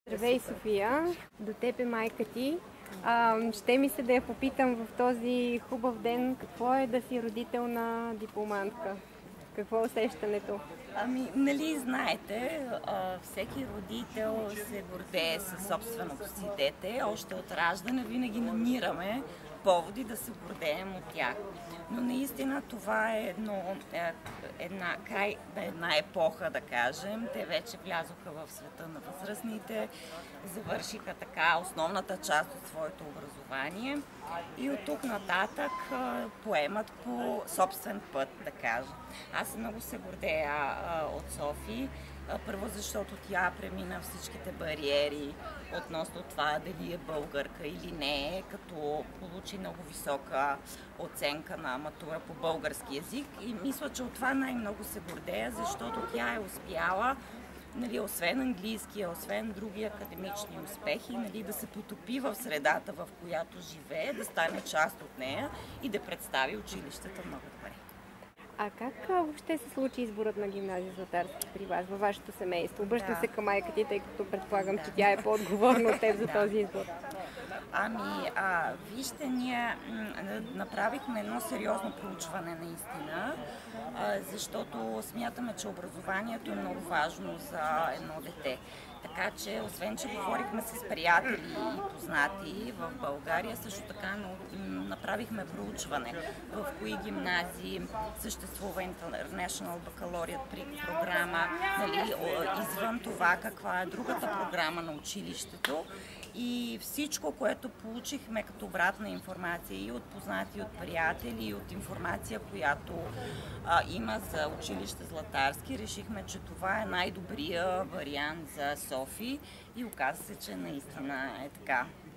Здравей, София! До теб е майка ти. Ще ми се да я попитам в този хубав ден, какво е да си родител на дипломантка? Какво е усещането? Нали знаете, всеки родител се гордее със собственото си дете. Още от раждане винаги намираме поводи да се гордеем от тях. Но наистина това е край на една епоха, да кажем. Те вече влязоха в света на възрастните, завършиха така основната част от своето образование и от тук нататък поемат по собствен път, да кажа. Аз много се гордея от Софи. Първо, защото тя премина всичките бариери относно това дали е българка или не, като получи много висока оценка на матура по български язик. И мисля, че от това най-много се гордея, защото тя е успяла, нали, освен английския, освен други академични успехи, нали, да се потопи в средата, в която живее, да стане част от нея и да представи училищата много добре. А как въобще се случи изборът на гимназия Златарски при вас, във вашето семейство? Обръщам се към майка ти, тъй като предполагам, че тя е по-отговорна от теб за този избор. Вижте, ние направихме едно сериозно проучване наистина, защото смятаме, че образованието е много важно за едно дете. Така че, освен че говорихме с приятели и познати в България, също така направихме проучване в кои гимназии съществува International Baccalaureate програма, нали, извън това каква е другата програма на училището. И всичко, което получихме като обратна информация и от познати, и от приятели, и от информация, която има за училище Златарски, решихме, че това е най-добрия вариант за Софи и оказа се, че наистина е така.